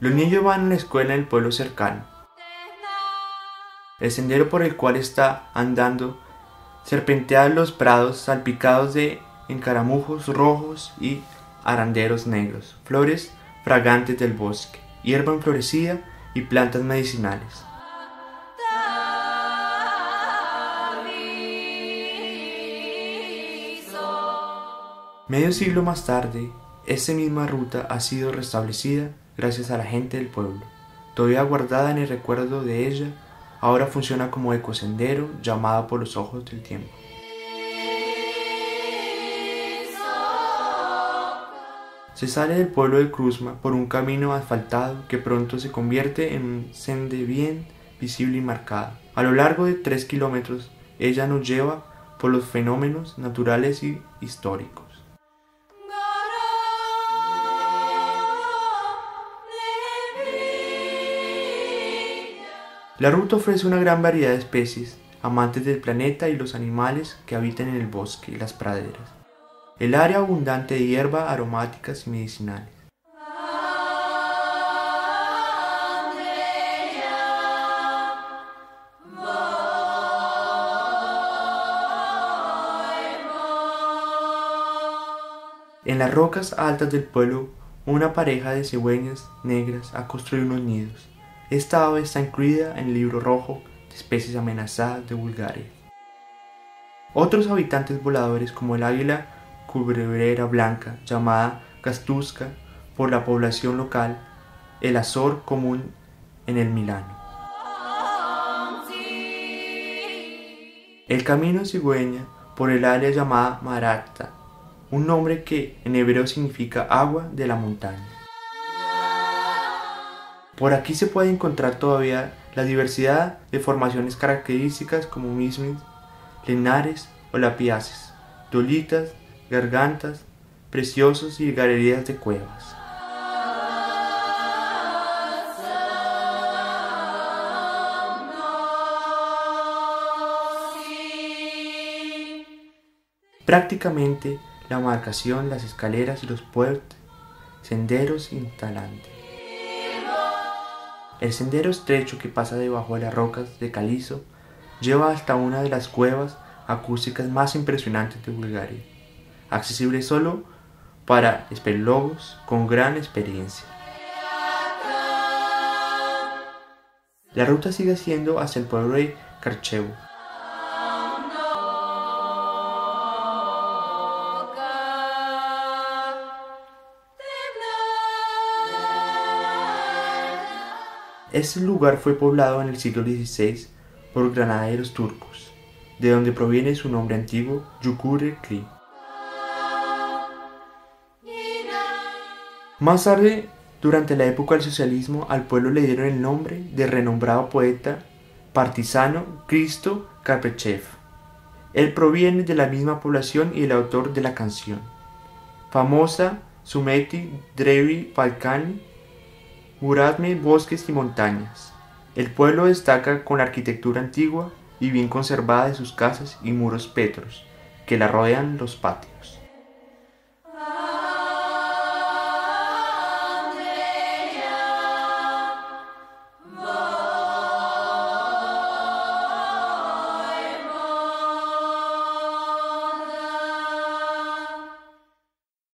Los niños van a la escuela en el pueblo cercano. El sendero por el cual está andando serpentea los prados salpicados de encaramujos rojos y aranderos negros, flores fragantes del bosque, hierba enflorecida y plantas medicinales. Medio siglo más tarde, esta misma ruta ha sido restablecida gracias a la gente del pueblo. Todavía guardada en el recuerdo de ella, ahora funciona como ecosendero llamado por los ojos del tiempo. Se sale del pueblo de Cruzma por un camino asfaltado que pronto se convierte en un sendero bien visible y marcado. A lo largo de 3 kilómetros, ella nos lleva por los fenómenos naturales y históricos. La ruta ofrece una gran variedad de especies, amantes del planeta y los animales que habitan en el bosque y las praderas. El área abundante de hierbas aromáticas y medicinales. En las rocas altas del pueblo, una pareja de cigüeñas negras ha construido unos nidos. Esta ave está incluida en el libro rojo de especies amenazadas de Bulgaria. Otros habitantes voladores como el águila culebrera blanca, llamada gastuska por la población local, el azor común en el Milano. El camino cigüeña por el área llamada Maratha, un nombre que en hebreo significa agua de la montaña. Por aquí se puede encontrar todavía la diversidad de formaciones características como mismis, lenares o lapiaces, dolitas, gargantas, preciosos y galerías de cuevas. Prácticamente la marcación, las escaleras y los puentes, senderos instalantes. El sendero estrecho que pasa debajo de las rocas de calizo lleva hasta una de las cuevas acústicas más impresionantes de Bulgaria, accesible solo para espeleólogos con gran experiencia. La ruta sigue siendo hacia el pueblo de Karchevo. Este lugar fue poblado en el siglo XVI por granaderos turcos, de donde proviene su nombre antiguo, Yucure-Kli. Más tarde, durante la época del socialismo, al pueblo le dieron el nombre del renombrado poeta partisano Hristo Karpechev. Él proviene de la misma población y el autor de la canción famosa Sumeti Drevi Balkani, Muradme, bosques y montañas. El pueblo destaca con la arquitectura antigua y bien conservada de sus casas y muros petros que la rodean los patios.